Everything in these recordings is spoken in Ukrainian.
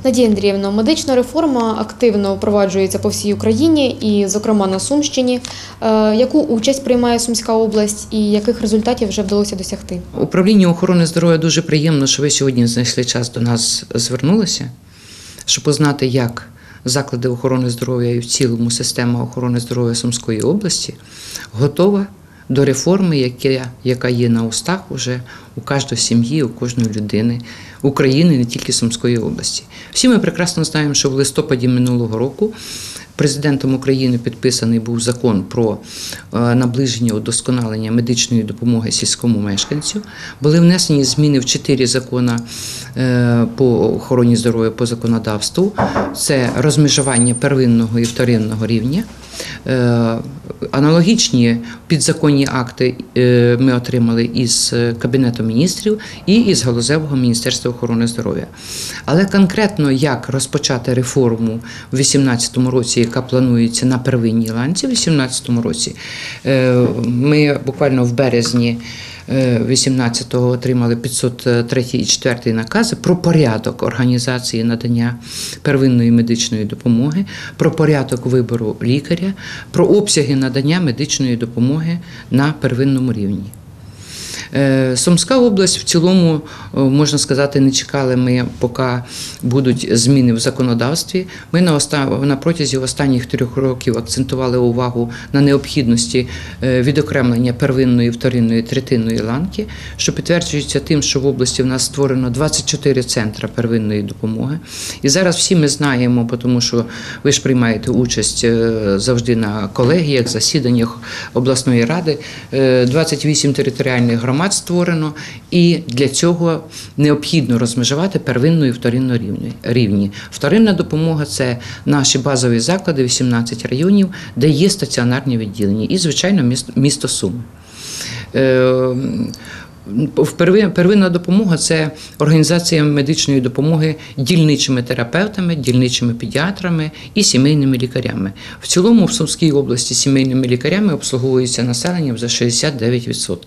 Надія Андріївна, медична реформа активно впроваджується по всій Україні і, зокрема, на Сумщині. Яку участь приймає Сумська область і яких результатів вже вдалося досягти? Управлінню охорони здоров'я дуже приємно, що ви сьогодні знайшли час до нас звернулися, щоб познати, як заклади охорони здоров'я і в цілому система охорони здоров'я Сумської області готова до реформи, яка є на устах уже у кожної сім'ї, у кожної людини України, не тільки Сумської області. Всі ми прекрасно знаємо, що в листопаді минулого року Президентом України підписаний був закон про наближення удосконалення медичної допомоги сільському мешканцю. Були внесені зміни в 4 закони по охороні здоров'я по законодавству. Це розмежування первинного і вторинного рівня. Аналогічні підзаконні акти ми отримали із Кабінету міністрів і із Галузевого Міністерства охорони здоров'я. Але конкретно як розпочати реформу у 2018 році, яка планується на первинній ланці, у 2018 році, ми буквально в березні 18-го отримали 503 і 4 накази про порядок організації надання первинної медичної допомоги, про порядок вибору лікаря, про обсяги надання медичної допомоги на первинному рівні. Сумська область в цілому, можна сказати, не чекали ми, поки будуть зміни в законодавстві. Ми на протязі останніх 3 років акцентували увагу на необхідності відокремлення первинної, вторинної, третинної ланки, що підтверджується тим, що в області в нас створено 24 центри первинної допомоги. І зараз всі ми знаємо, тому що ви ж приймаєте участь завжди на колегіях, засіданнях обласної ради, 28 територіальних громад створено, і для цього необхідно розмежувати первинну і вторинну рівні. Вторинна допомога – це наші базові заклади, 18 районів, де є стаціонарні відділення, і, звичайно, місто Суми. Первинна допомога – це організація медичної допомоги дільничими терапевтами, дільничими педіатрами і сімейними лікарями. В цілому в Сумській області сімейними лікарями обслуговується населення за 69%.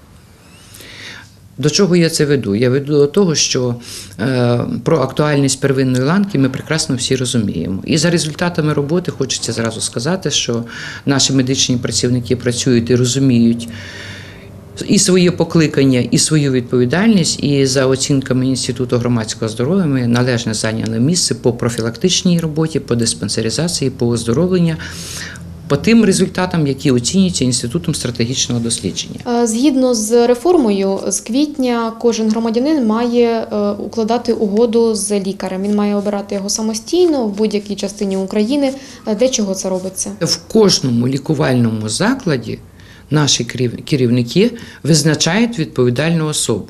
До чого я це веду? Я веду до того, що про актуальність первинної ланки ми прекрасно всі розуміємо. І за результатами роботи хочеться зразу сказати, що наші медичні працівники працюють і розуміють і своє покликання, і свою відповідальність, і за оцінками Інституту громадського здоров'я ми належно зайняли місце по профілактичній роботі, по диспансеризації, по оздоровленню, по тим результатам, які оцінюються Інститутом стратегічного дослідження. Згідно з реформою, з квітня кожен громадянин має укладати угоду з лікарем. Він має обирати його самостійно в будь-якій частині України. Для чого це робиться? В кожному лікувальному закладі наші керівники визначають відповідальну особу.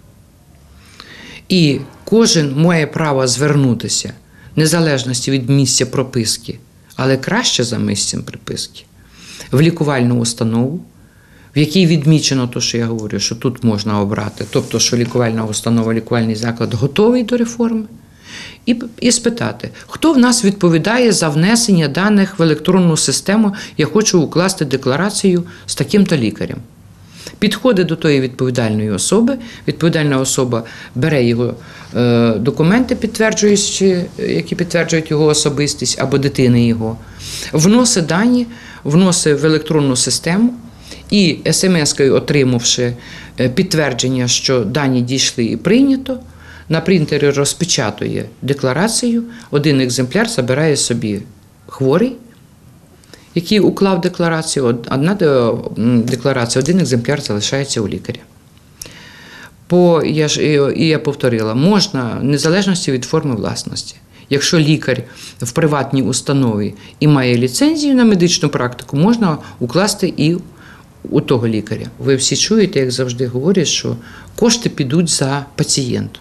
І кожен має право звернутися, незалежності від місця прописки, але краще за місцем приписки, в лікувальну установу, в якій відмічено те, що я говорю, що тут можна обрати, тобто, що лікувальна установа, лікувальний заклад готовий до реформи, і спитати, хто в нас відповідає за внесення даних в електронну систему, я хочу укласти декларацію з таким-то лікарем. Підходить до тої відповідальної особи, відповідальна особа бере його документи, які підтверджують його особистість або дитини його, вносить дані, вносить в електронну систему і смс-кою, отримавши підтвердження, що дані дійшли і прийнято, на принтері розпечатує декларацію, один екземпляр забирає собі хворий, який уклав декларацію, одна декларація, один екземпляр залишається у лікаря. Я повторила, можна, в незалежності від форми власності. Якщо лікар в приватній установі і має ліцензію на медичну практику, можна укласти і у того лікаря. Ви всі чуєте, як завжди говорять, що кошти підуть за пацієнтом.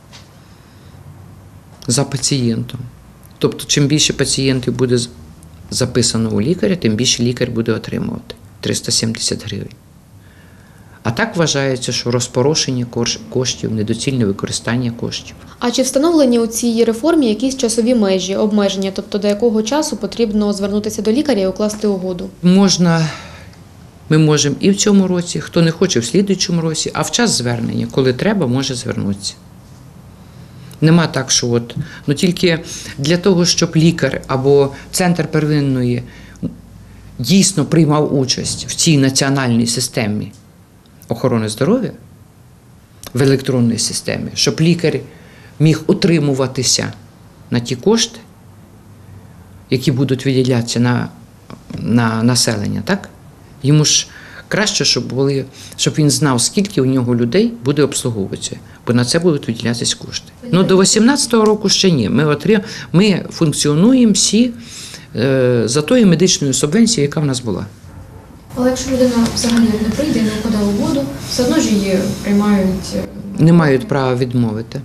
За пацієнтом. Тобто, чим більше пацієнтів буде записано у лікаря, тим більше лікар буде отримувати 370 гривень. А так вважається, що розпорошення коштів, недоцільне використання коштів. А чи встановлені у цій реформі якісь часові межі, обмеження, тобто до якого часу потрібно звернутися до лікаря і укласти угоду? Ми можемо і в цьому році, хто не хоче в слідуючому році, а в час звернення, коли треба, може звернутися. Нема так, що тільки для того, щоб лікар або центр первинної дійсно приймав участь в цій національній системі охорони здоров'я, в електронній системі, щоб лікар міг утримуватися на ті кошти, які будуть виділятися на населення, так? Йому ж краще, щоб він знав, скільки у нього людей буде обслуговуватися, бо на це будуть виділятися кошти. До 2018 року ще ні. Ми функціонуємо всі за тою медичною субвенцією, яка в нас була. Але якщо людина взагалі не прийде, не укладає угоду, все одно ж її приймають. Не мають права відмовити.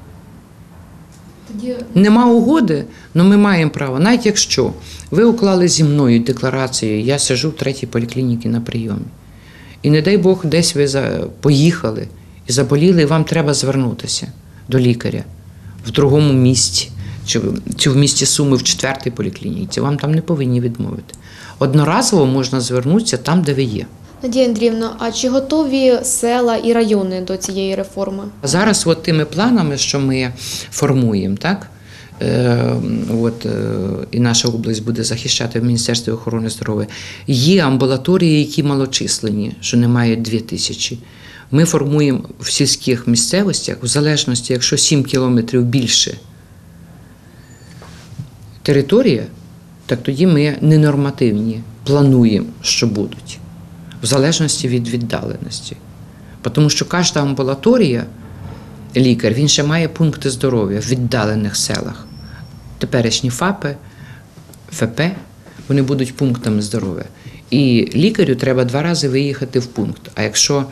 Тоді Нема угоди, але ми маємо право. Навіть якщо ви уклали зі мною декларацію, я сиджу в 3-й поліклініці на прийомі, і не дай Бог, десь ви поїхали і заболіли, і вам треба звернутися до лікаря в другому місті, чи в місті Суми в 4-й поліклініці, вам там не повинні відмовити. Одноразово можна звернутися там, де ви є. Надія Андріївна, а чи готові села і райони до цієї реформи? Зараз тими планами, що ми формуємо, так? І наша область буде захищати в Міністерстві охорони здоров'я, є амбулаторії, які малочисленні, що не мають 2000. Ми формуємо в сільських місцевостях, в залежності, якщо 7 кілометрів більше територія, так тоді ми ненормативні плануємо, що будуть, в залежності від віддаленості. Тому що кожна амбулаторія, лікар, він ще має пункти здоров'я в віддалених селах. Теперішні ФАПи, ФП, вони будуть пунктами здоров'я. І лікарю треба 2 рази виїхати в пункт. А якщо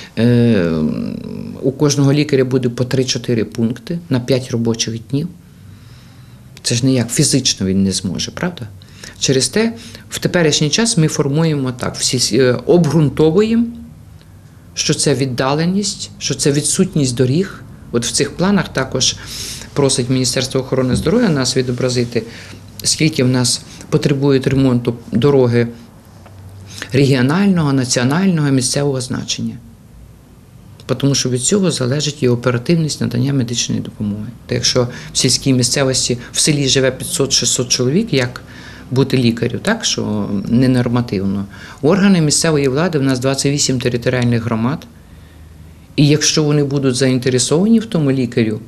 у кожного лікаря буде по 3-4 пункти на 5 робочих днів, це ж ніяк фізично він не зможе, правда? Через те, в теперішній час ми формуємо так, обґрунтовуємо, що це віддаленість, що це відсутність доріг. В цих планах також просить Міністерство охорони здоров'я нас відобразити, скільки в нас потребують ремонту дороги регіонального, національного, місцевого значення. Тому що від цього залежить і оперативність надання медичної допомоги. Та якщо в сільській місцевості в селі живе 500-600 чоловік, як бути лікарю, так, що ненормативно. Органи місцевої влади, в нас 28 територіальних громад, і якщо вони будуть заінтересовані в тому лікарю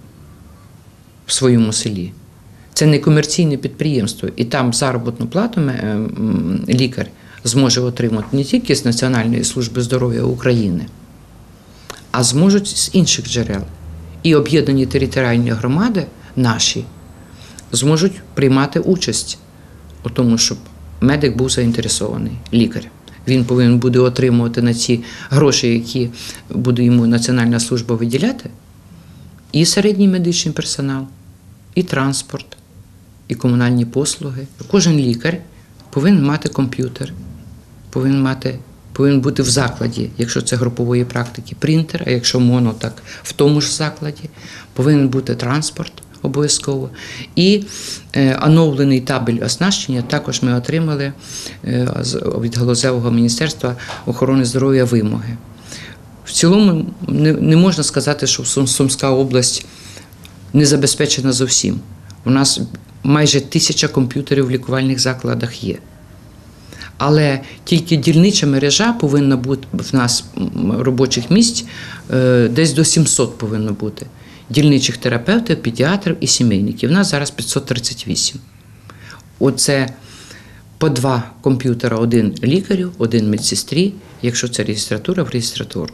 в своєму селі, це не комерційне підприємство, і там заробітну плату лікар зможе отримати не тільки з Національної служби здоров'я України, а зможуть з інших джерел. І об'єднані територіальні громади наші зможуть приймати участь у тому, щоб медик був заінтересований, лікар. Він повинен буде отримувати на ці гроші, які буде йому Національна служба виділяти, і середній медичний персонал, і транспорт, і комунальні послуги. Кожен лікар повинен мати комп'ютер, повинен бути в закладі, якщо це групової практики, принтер, а якщо моно, так в тому ж закладі, повинен бути транспорт обов'язково. І оновлений табель оснащення також ми отримали від Галузевого міністерства охорони здоров'я вимоги. В цілому не можна сказати, що Сумська область не забезпечена зовсім. У нас майже 1000 комп'ютерів в лікувальних закладах є. Але тільки дільнича мережа повинна бути в нас робочих місць, десь до 700 повинно бути. Дільничих терапевтів, педіатрів і сімейників. У нас зараз 538. Оце по 2 комп'ютера, 1 лікарю, 1 медсестрі, якщо це реєстратура, в реєстратуру.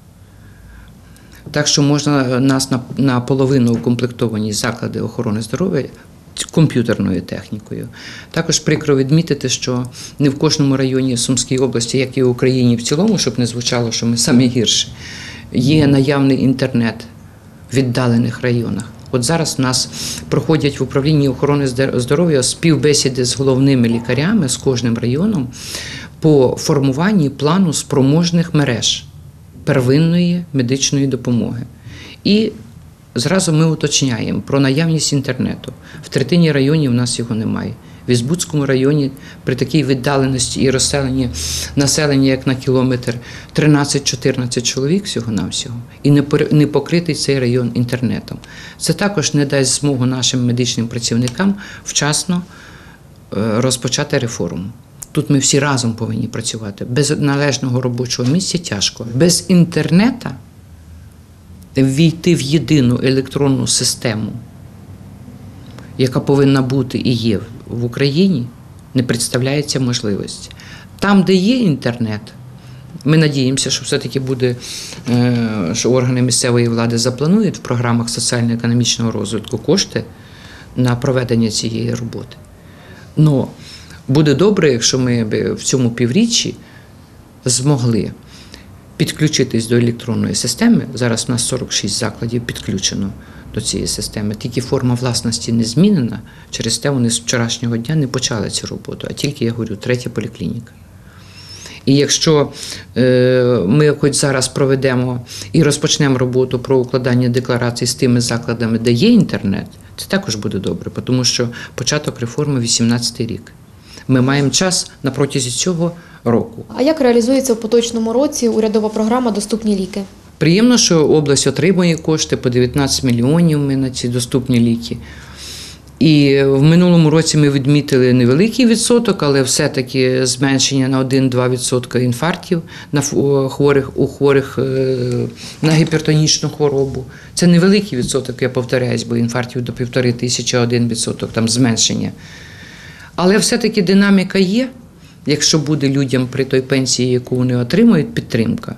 Так що можна нас наполовину укомплектовані заклади охорони здоров'я комп'ютерною технікою. Також прикро відмітити, що не в кожному районі Сумської області, як і в Україні в цілому, щоб не звучало, що ми самі гірші, є наявний інтернет в віддалених районах. От зараз у нас проходять в управлінні охорони здоров'я співбесіди з головними лікарями, з кожним районом, по формуванні плану спроможних мереж первинної медичної допомоги. І зразу ми уточняємо про наявність інтернету. В третині районів у нас його немає. В Ізбуцькому районі при такій віддаленості і розселенні населення, як на кілометр, 13-14 чоловік всього-навсього, і не покритий цей район інтернетом. Це також не дасть змогу нашим медичним працівникам вчасно розпочати реформу. Тут ми всі разом повинні працювати. Без належного робочого місця тяжко. Без інтернету ввійти в єдину електронну систему, яка повинна бути і є в Україні, не представляється можливості. Там, де є інтернет, ми надіємося, що все-таки буде, що органи місцевої влади запланують в програмах соціально-економічного розвитку кошти на проведення цієї роботи. Но буде добре, якщо ми в цьому півріччі змогли підключитись до електронної системи. Зараз у нас 46 закладів підключено до цієї системи. Тільки форма власності не змінена, через те вони з вчорашнього дня не почали цю роботу, а тільки, я говорю, 3-я поліклініка. І якщо ми хоч зараз проведемо і розпочнемо роботу про укладання декларацій з тими закладами, де є інтернет, це також буде добре, тому що початок реформи – 18-й рік. Ми маємо час на протязі цього року. А як реалізується в поточному році урядова програма «Доступні ліки»? Приємно, що область отримує кошти по 19 мільйонів ми на ці доступні ліки. І в минулому році ми відмітили невеликий відсоток, але все-таки зменшення на 1-2% інфарктів у хворих на гіпертонічну хворобу. Це невеликий відсоток, я повторяюсь, бо інфарктів до 1500, 1% там зменшення. Але все-таки динаміка є, якщо буде людям при той пенсії, яку вони отримують, підтримка.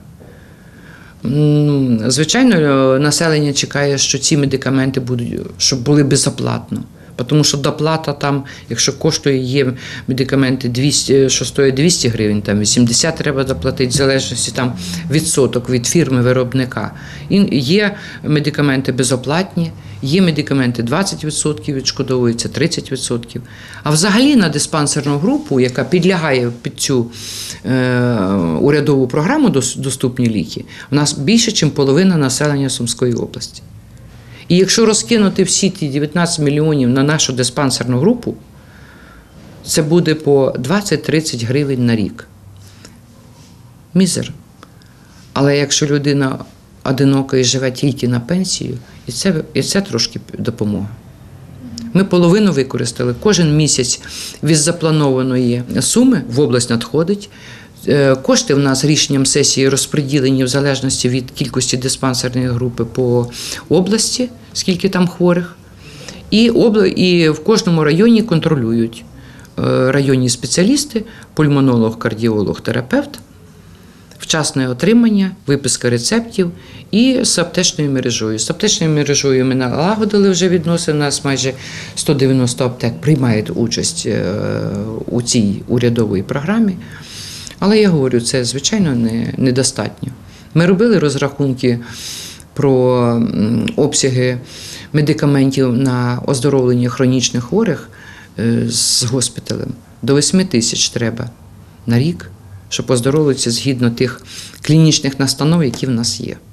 Звичайно, населення чекає, що ці медикаменти будуть, щоб були безоплатно. Тому що доплата там, якщо коштує, є медикаменти, що стоять 200 гривень, там 80 треба доплатити, в залежності там відсоток від фірми-виробника. І є медикаменти безоплатні, є медикаменти 20% відшкодовуються, 30%. А взагалі на диспансерну групу, яка підлягає під цю урядову програму «Доступні ліки», у нас більше, ніж половина населення Сумської області. І якщо розкинути всі ті 19 мільйонів на нашу диспансерну групу, це буде по 20-30 гривень на рік. Мізер. Але якщо людина одинока і живе тільки на пенсію, і це трошки допомога. Ми половину використали. Кожен місяць від запланованої суми в область надходить. Кошти в нас рішенням сесії розподілені в залежності від кількості диспансерної групи по області, скільки там хворих. І в кожному районі контролюють районні спеціалісти, пульмонолог, кардіолог, терапевт, вчасне отримання, виписка рецептів і з аптечною мережею. З аптечною мережею ми налагодили вже відносини, у нас майже 190 аптек приймають участь у цій урядовій програмі. Але я говорю, це, звичайно, недостатньо. Ми робили розрахунки про обсяги медикаментів на оздоровлення хронічних хворих з госпіталем. До 8 тисяч треба на рік, щоб оздоровитися згідно тих клінічних настанов, які в нас є.